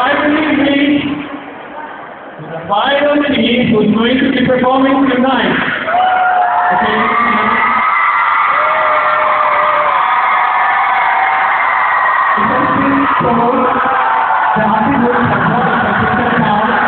finally reached the final team who's going to be performing tonight. Okay. So, the happy words have not been now.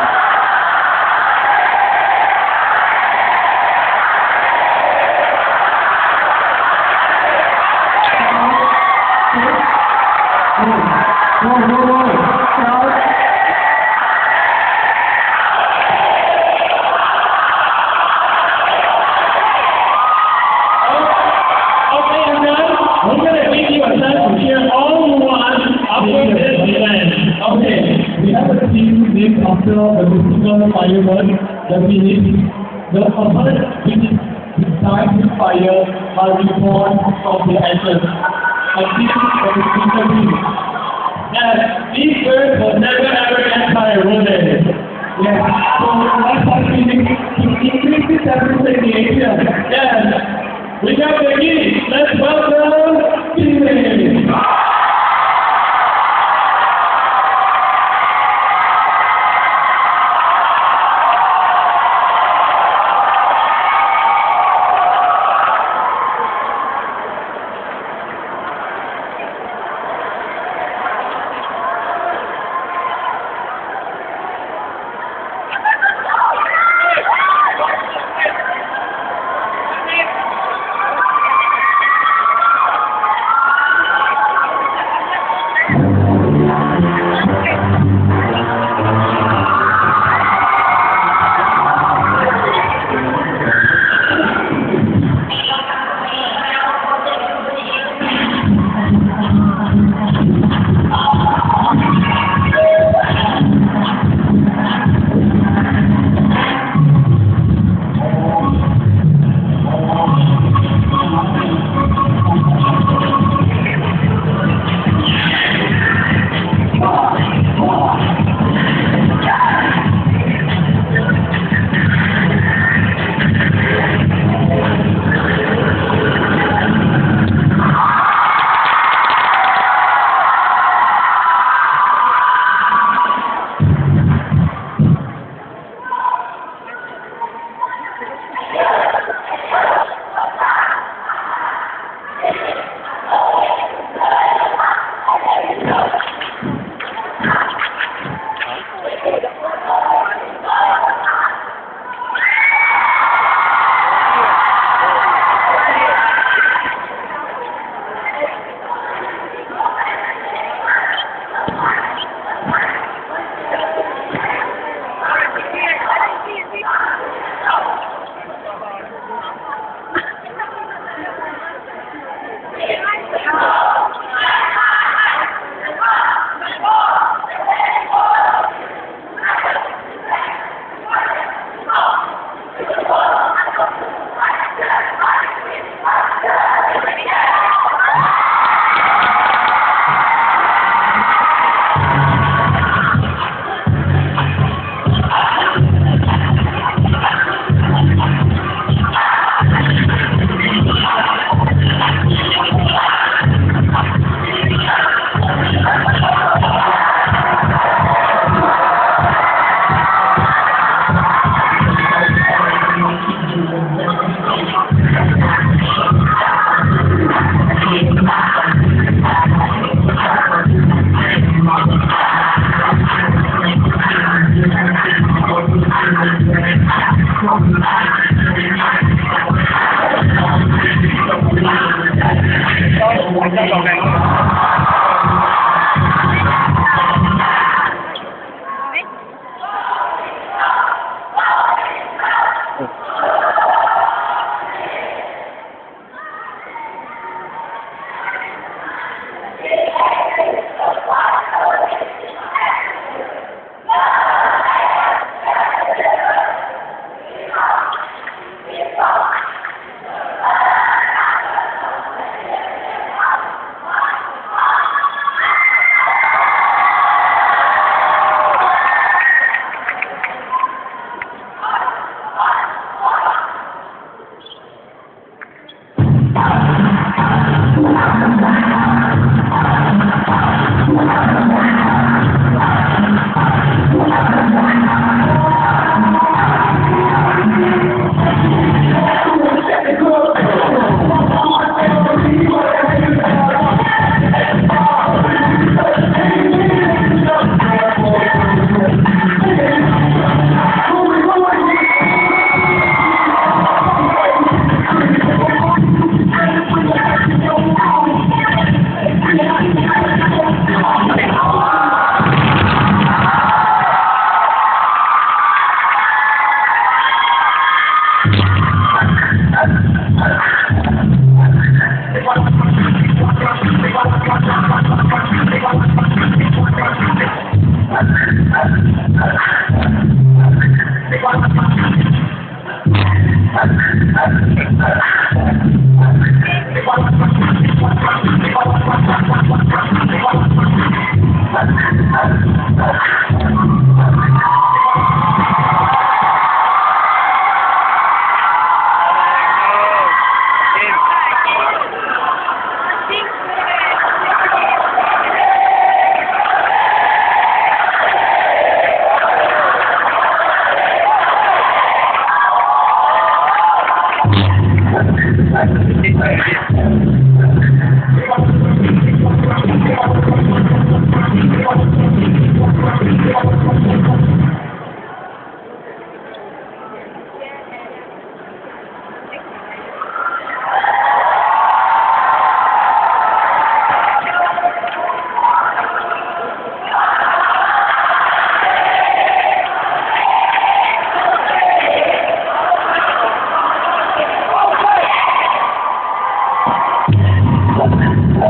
After the physical firework, the finish, the first design fire are reborn from the ashes. And this is the physical team. And these birds will never ever get tired, will they? Yes. So that's why we need to increase this appreciation. Yes. Without the key, let's welcome Steven.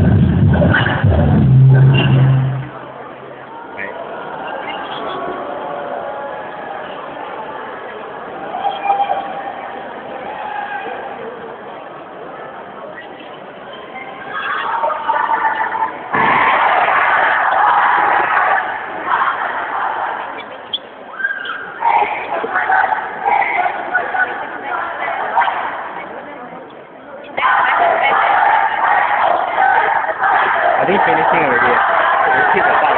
I think finishing already. Just hit the ball.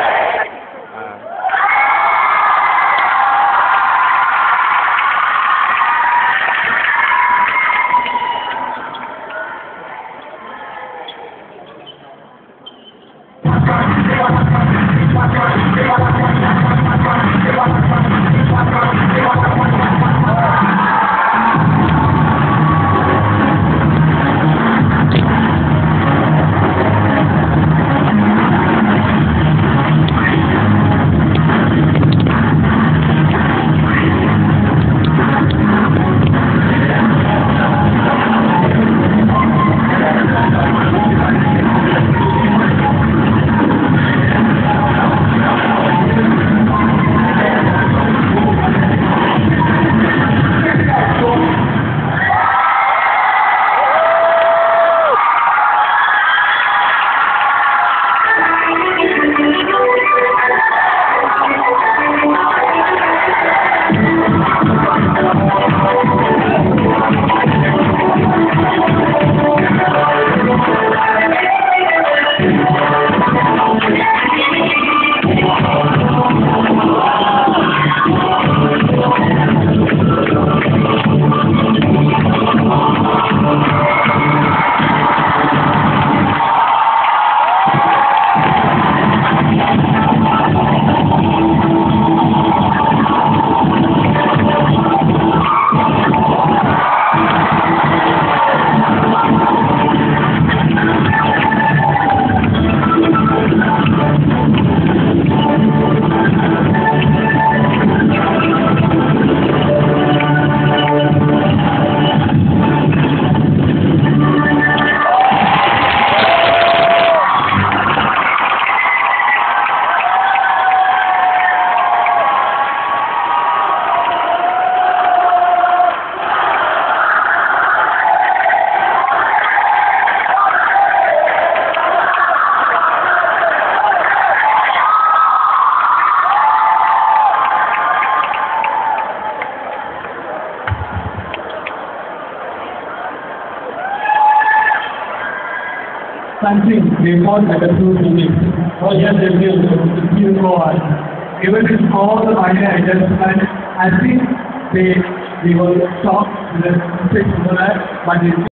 Something they fought like a true team. Oh yes, they will. The team go on. Even with all the minor adjustments, I think they will stop the 6 but they